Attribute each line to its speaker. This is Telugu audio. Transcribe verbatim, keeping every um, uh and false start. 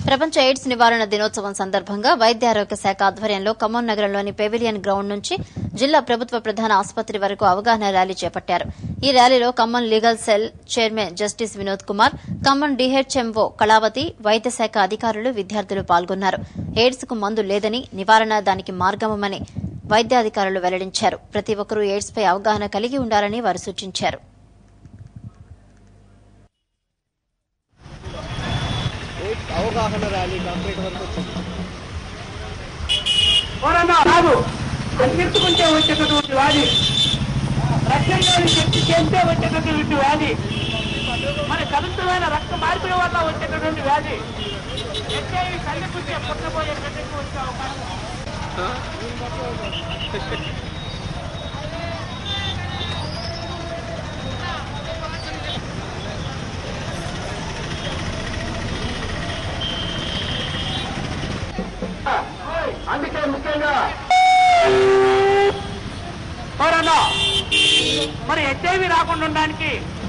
Speaker 1: ప్రపంచ ఎయిడ్స్ నివారణ దినోత్సవం సందర్భంగా వైద్య ఆరోగ్య శాఖ ఆధ్వర్యంలో ఖమ్మం నగరంలోని పెవిలియన్ గ్రౌండ్ నుంచి జిల్లా ప్రభుత్వ ప్రధాన ఆసుపత్రి వరకు అవగాహన ర్యాలీ చేపట్టారు. ఈ ర్యాలీలో Khammam legal cell chairman justice Vinod Kumar, Khammam DHMO Kalavathi, వైద్య శాఖ అధికారులు, విద్యార్థులు పాల్గొన్నారు. ఎయిడ్స్ కు మందు లేదని, నివారణ దానికి మార్గమని వైద్యాధికారులు వెల్లడించారు. ప్రతి ఒక్కరూ ఎయిడ్స్ పై అవగాహన కలిగి ఉండాలని వారు సూచించారు.
Speaker 2: అవగాహన ర్యాలీ కంప్లీట్ వరకు
Speaker 3: కాదు కనిపించుకుంటే వచ్చేటటువంటి వ్యాధి, రక్తంలోని శక్తి చేస్తే వచ్చేటటువంటి వ్యాధి, మన కలుషితమైన రక్త మార్పిడి వల్ల వచ్చేటటువంటి వ్యాధి, హెచ్ఐవి కలిగితే పుట్టబోయేటటువంటి వచ్చే అవకాశం. అందుకే ముఖ్యంగా మరి హెచ్ఐవి రాకుండా ఉండడానికి